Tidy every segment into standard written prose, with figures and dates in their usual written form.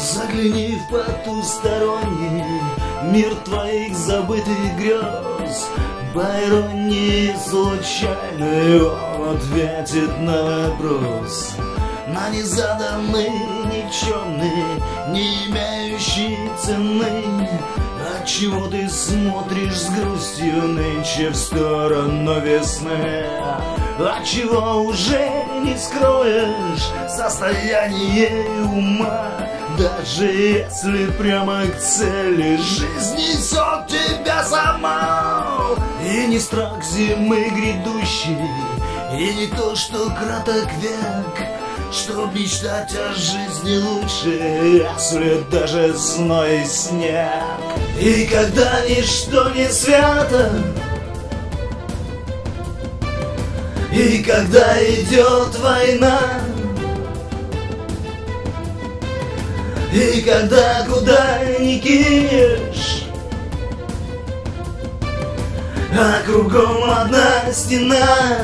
Загляни в потусторонний мир твоих забытых грез. По иронии случайной он ответит на вопрос, на незаданный, никчемный, не имеющий цены. Отчего ты смотришь с грустью нынче в сторону весны? Отчего уже не скроешь состояние ума? Даже если прямо к цели жизнь несет тебя сама. И не страх зимы грядущей, и не то, что краток век, чтоб мечтать о жизни лучше, если даже зной и снег. И когда ничто не свято, и когда идет война, и когда куда ни кинешь, а кругом одна стена,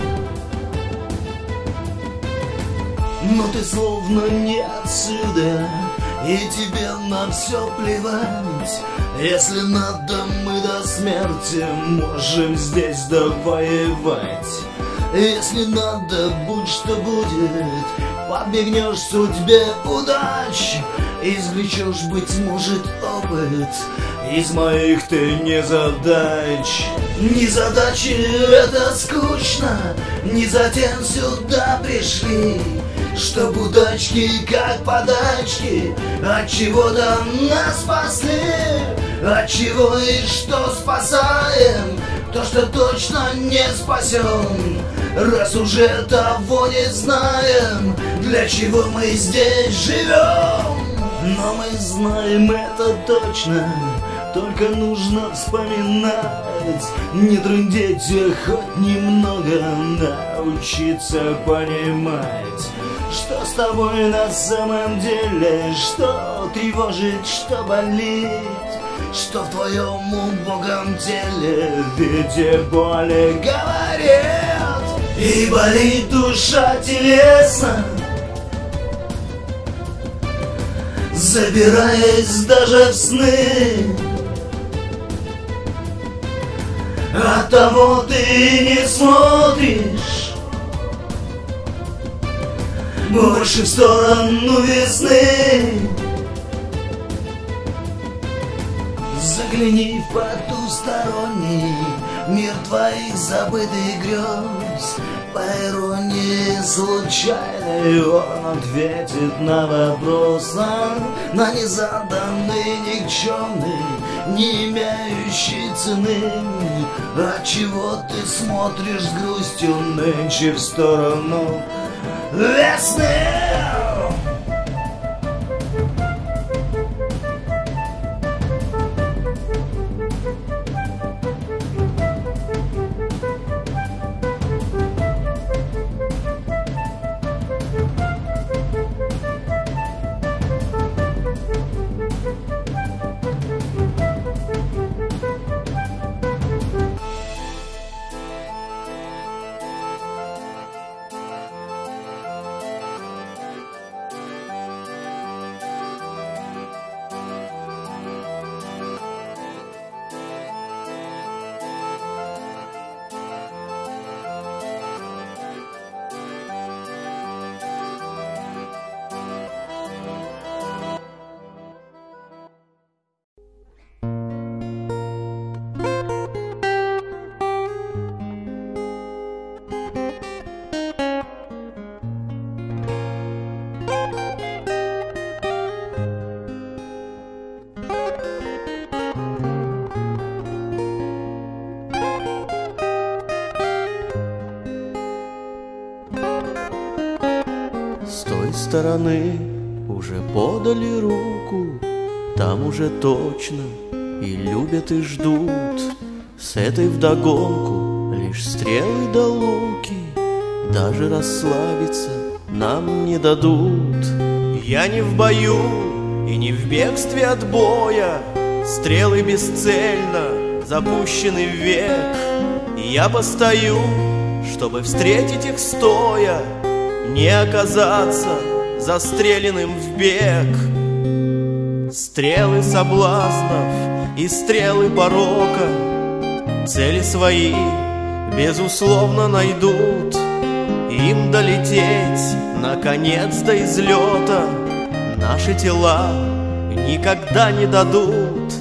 но ты словно не отсюда, и тебе на все плевать. Если надо, мы до смерти можем здесь довоевать. Если надо, будь что будет, подбегнешь судьбе удач, извлечешь, быть может, опыт из моих ты незадач. Незадачи — это скучно, не затем сюда пришли, чтоб удачки, как подачки, от чего-то нас спасли. От чего и что спасаем, то, что точно не спасем, раз уже того не знаем, для чего мы здесь живем. Но мы знаем это точно, только нужно вспоминать, не трындеть, а хоть немного научиться понимать, что с тобой на самом деле, что тревожит, что болит, что в твоем убогом теле в виде боли говорит. И болит душа телесно, забираясь даже в сны. Оттого ты не смотришь больше в сторону весны. Загляни в потусторонний мир твоих забытых грез. По иронии случайной он ответит на вопрос, на незаданный, никчемный, не имеющий цены. Отчего ты смотришь с грустью нынче в сторону весны? С той стороны уже подали руку, там уже точно и любят, и ждут. С этой вдогонку лишь стрелы да луки, даже расслабиться нам не дадут. Я не в бою и не в бегстве от боя, стрелы бесцельно запущены вверх, и я постою, чтобы встретить их стоя, не оказаться застреленным в бег. Стрелы соблазнов и стрелы порока цели свои безусловно найдут. Им долететь наконец до излета наши тела никогда не дадут.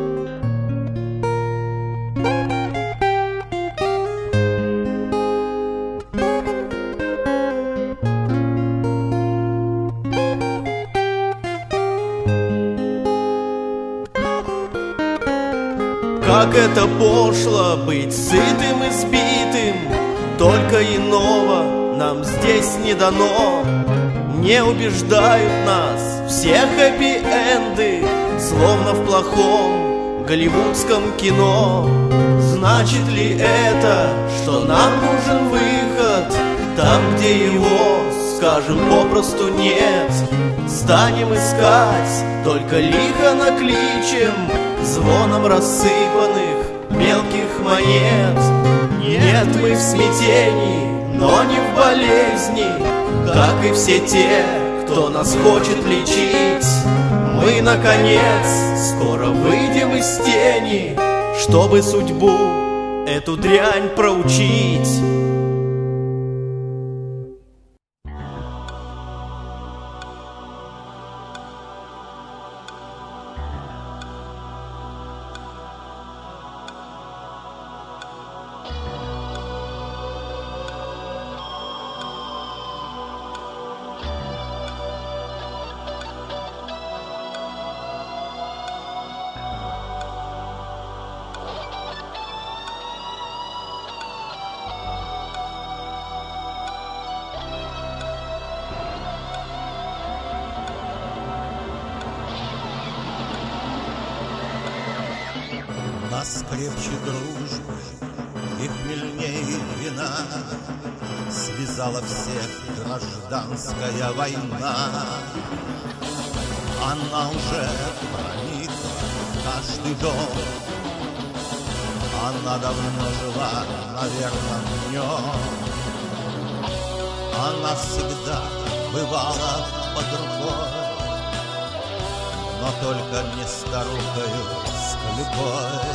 Как это пошло быть сытым и сбитым, только иного нам здесь не дано. Не убеждают нас все хэппи-энды, словно в плохом голливудском кино. Значит ли это, что нам нужен выход там, где его, скажем, попросту нет? Станем искать, только лихо накличем звоном рассыпанных мелких монет. Нет, мы в смятении, но не в болезни, как и все те, кто нас хочет лечить. Мы, наконец, скоро выйдем из тени, чтобы судьбу эту дрянь проучить. Нас крепче дружбы и хмельнее вина связала всех гражданская война. Она уже проникла в каждый дом, она давно жила на верном днем. Она всегда бывала под рукой, но только не старухою с клюкой,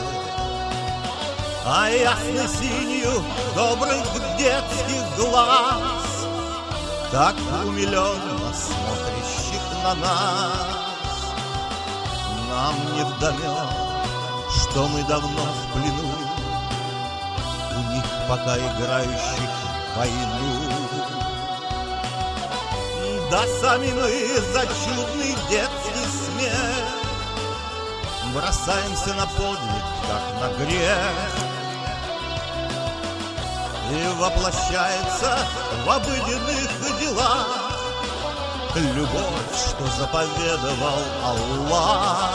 а ясной синью добрых детских глаз, так умиленно смотрящих на нас. Нам невдомек, что мы давно в плену у них, пока играющих войну. Да сами мы за чудный детский смех бросаемся на подвиг, как на грех, и воплощается в обыденных делах любовь, что заповедовал Аллах.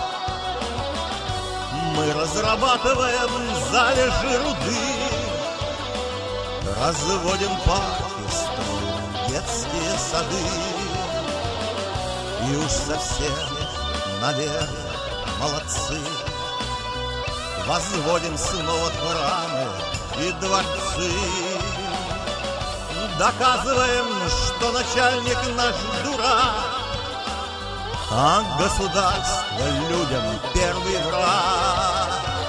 Мы разрабатываем залежи руды, разводим парки, строим детские сады, и уж совсем, наверное, молодцы, возводим снова храмы и дворцы. Доказываем, что начальник наш дурак, а государство людям первый враг.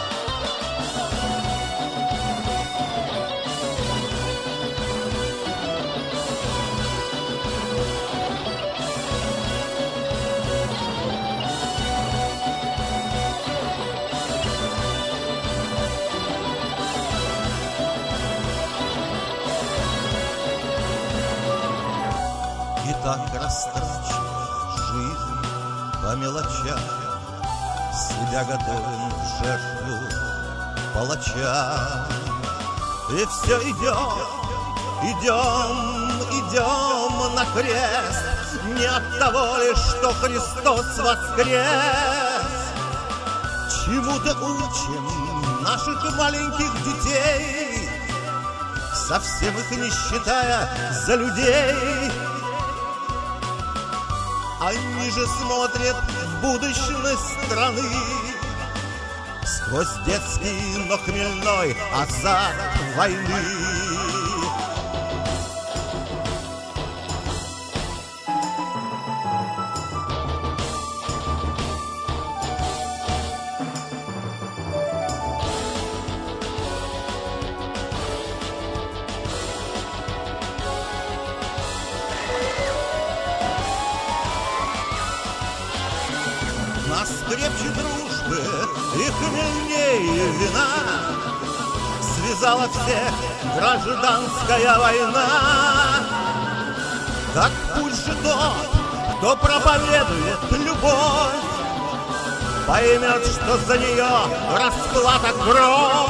И так растрачивая жизнь по мелочам, себя готовим в жертву палачам. И все идем на крест, не от того ли, что Христос воскрес. Чему-то учим наших маленьких детей, совсем их не считая за людей. Они же смотрят в будущность страны сквозь детский, но хмельной азарт войны. терзала всех гражданская война. Так пусть же тот, кто проповедует любовь, поймет, что за нее расплата кровь.